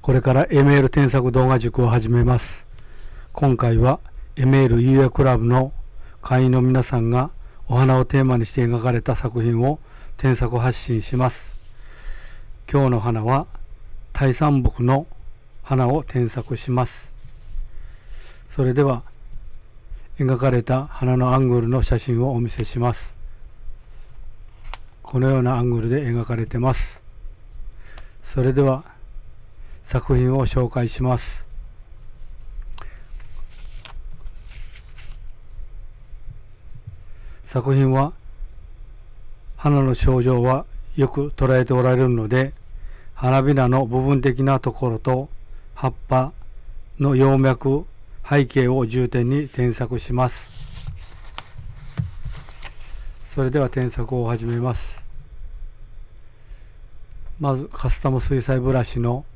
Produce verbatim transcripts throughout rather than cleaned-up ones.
これからエメール添削動画塾を始めます。今回はエメール優也クラブの会員の皆さんがお花をテーマにして描かれた作品を添削発信します。今日の花は大山木の花を添削します。それでは描かれた花のアングルの写真をお見せします。このようなアングルで描かれてます。それでは作品を紹介します。作品は花の症状はよく捉えておられるので、花びらの部分的なところと葉っぱの葉脈、背景を重点に添削します。それでは添削を始めます。まずカスタム水彩ブラシの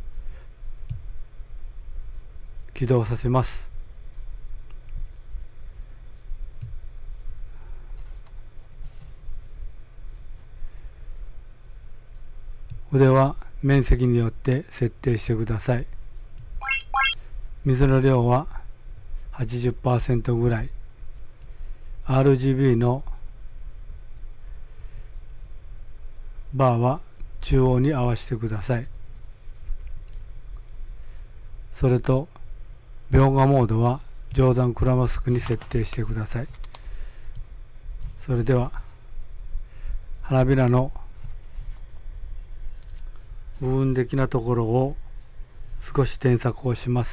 起動させます。筆は面積によって設定してください。水の量は はちじゅっパーセント ぐらい。アールジービー のバーは中央に合わせてください。それと描画モードは上段クラマスクに設定してください。それでは花びらの部分的なところを少し添削をします。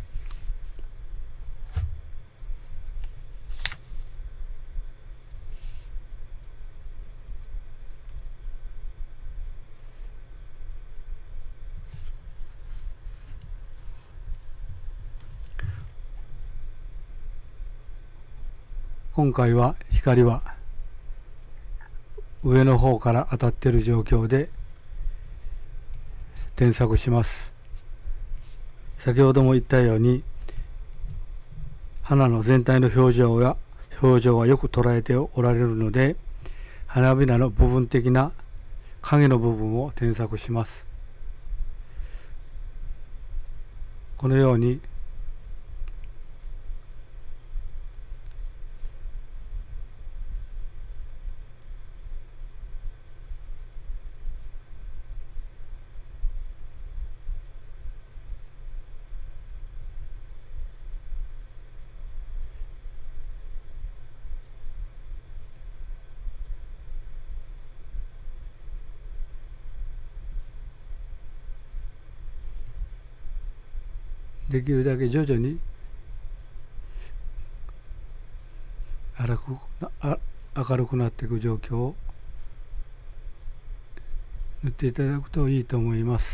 今回は光は上の方から当たっている状況で添削します。先ほども言ったように花の全体の表情や表情はよく捉えておられるので、花びらの部分的な影の部分を添削します。このようにできるだけ徐々に明るくあ明るくなっていく状況を塗っていただくといいと思います。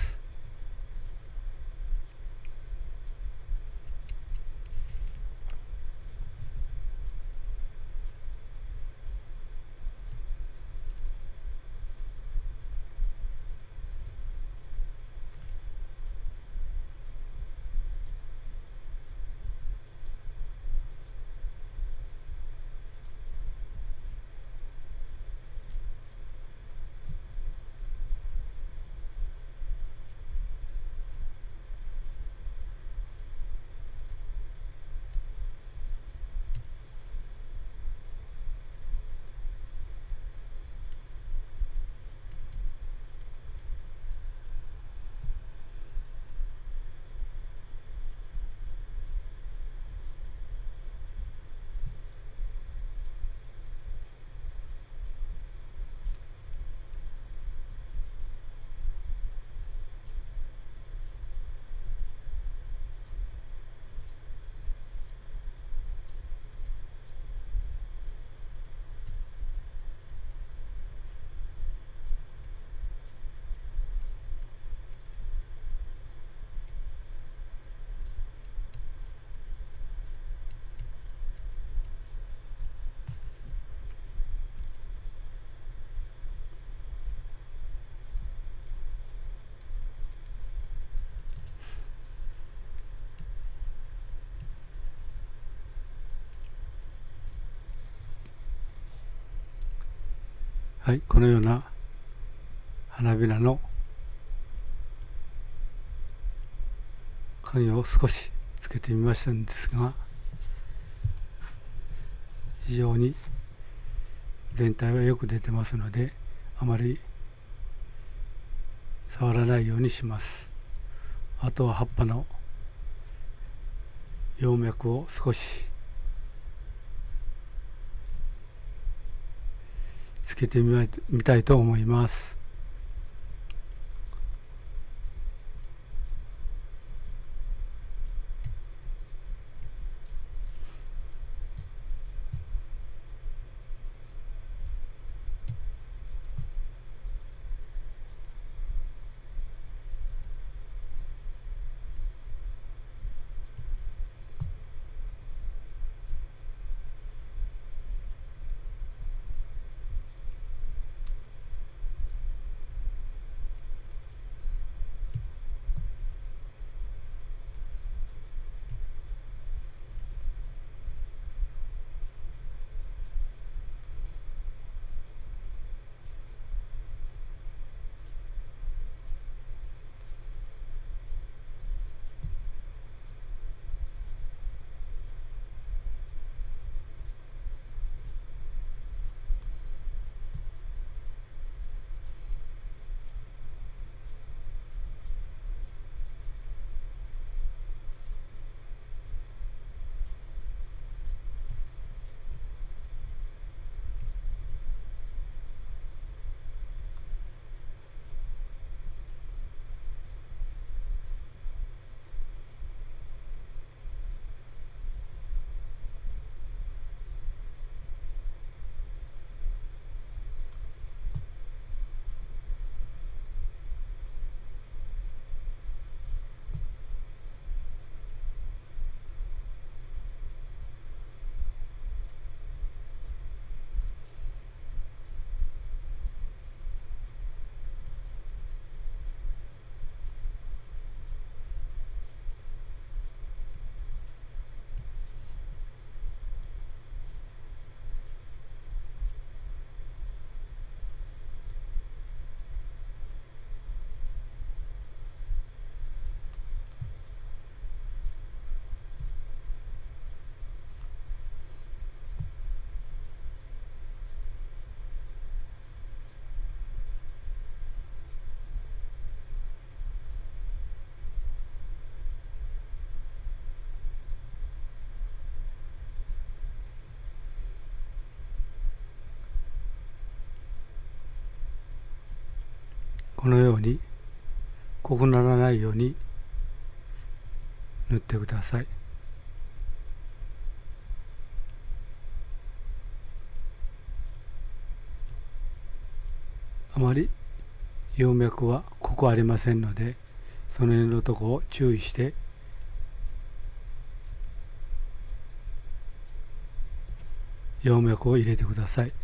はい、このような花びらの影を少しつけてみましたんですが、非常に全体はよく出てますので、あまり触らないようにします。あとは葉っぱの葉脈を少しつけてみたいと思います。このように濃くならないように塗ってください。あまり葉脈は濃くありませんので、その辺のところを注意して葉脈を入れてください。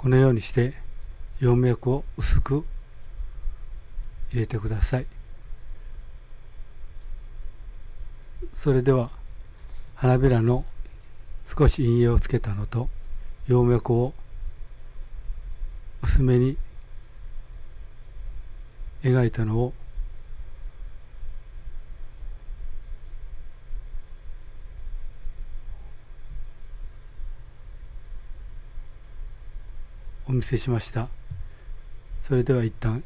このようにして葉脈を薄く入れてください。それでは花びらの少し陰影をつけたのと葉脈を薄めに描いたのをお見せしました。それでは一旦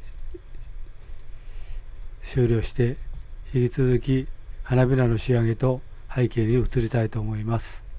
終了して、引き続き花びらの仕上げと背景に移りたいと思います。